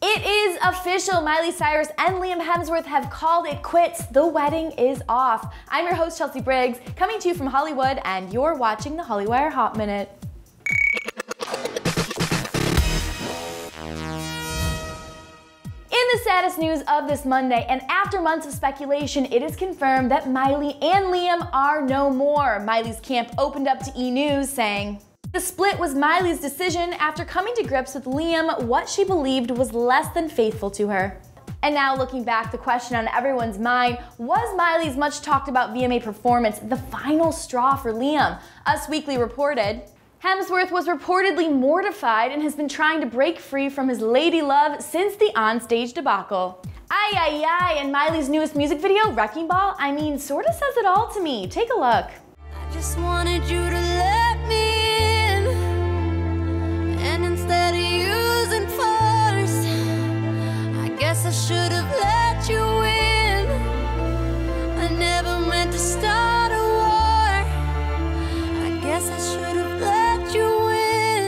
It is official. Miley Cyrus and Liam Hemsworth have called it quits. The wedding is off. I'm your host, Chelsea Briggs, coming to you from Hollywood, and you're watching the Hollywire Hot Minute. In the saddest news of this Monday, and after months of speculation, it is confirmed that Miley and Liam are no more. Miley's camp opened up to ENews saying, "The split was Miley's decision after coming to grips with Liam, what she believed was less than faithful to her." And now looking back, the question on everyone's mind, was Miley's much talked about VMA performance the final straw for Liam? Us Weekly reported, Hemsworth was reportedly mortified and has been trying to break free from his lady love since the onstage debacle. Ay ay ay, and Miley's newest music video, Wrecking Ball, I mean, sorta says it all to me. Take a look. I just wanted you to let me in, and instead of using force, I guess I should have let you in. I never meant to start a war. I guess I should have let you in.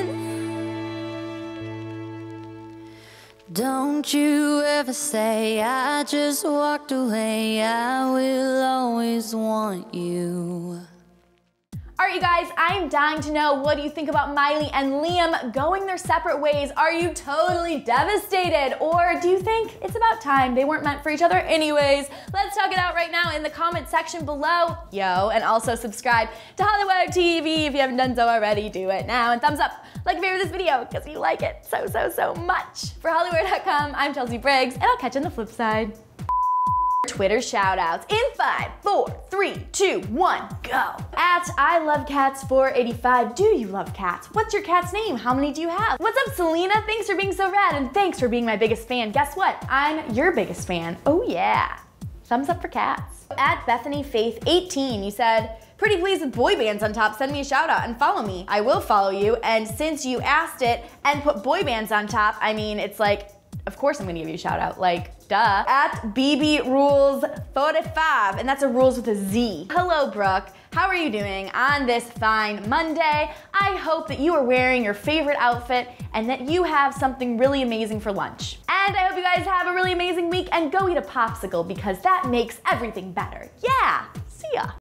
Don't you ever say I just walked away. I will always want you. Alright, you guys, I am dying to know, what do you think about Miley and Liam going their separate ways? Are you totally devastated? Or do you think it's about time they weren't meant for each other anyways? Let's talk it out right now in the comment section below. Yo, and also subscribe to Hollywire TV if you haven't done so already. Do it now, and thumbs up, like if you favorite this video, because you like it so much. For Hollywire.com, I'm Chelsea Briggs, and I'll catch you on the flip side. Twitter shoutouts in 5, 4, 3, 2, 1, go. At ILoveCats485, do you love cats? What's your cat's name? How many do you have? What's up, Selena? Thanks for being so rad, and thanks for being my biggest fan. Guess what? I'm your biggest fan. Oh yeah. Thumbs up for cats. At BethanyFaith18, you said, "Pretty pleased with boy bands on top. Send me a shout out and follow me." I will follow you, and since you asked it and put boy bands on top, I mean, it's like, of course I'm gonna give you a shout out, like, duh. At BBRules45, and that's a rules with a Z. Hello, Brooke. How are you doing on this fine Monday? I hope that you are wearing your favorite outfit and that you have something really amazing for lunch. And I hope you guys have a really amazing week, and go eat a popsicle because that makes everything better. Yeah, see ya.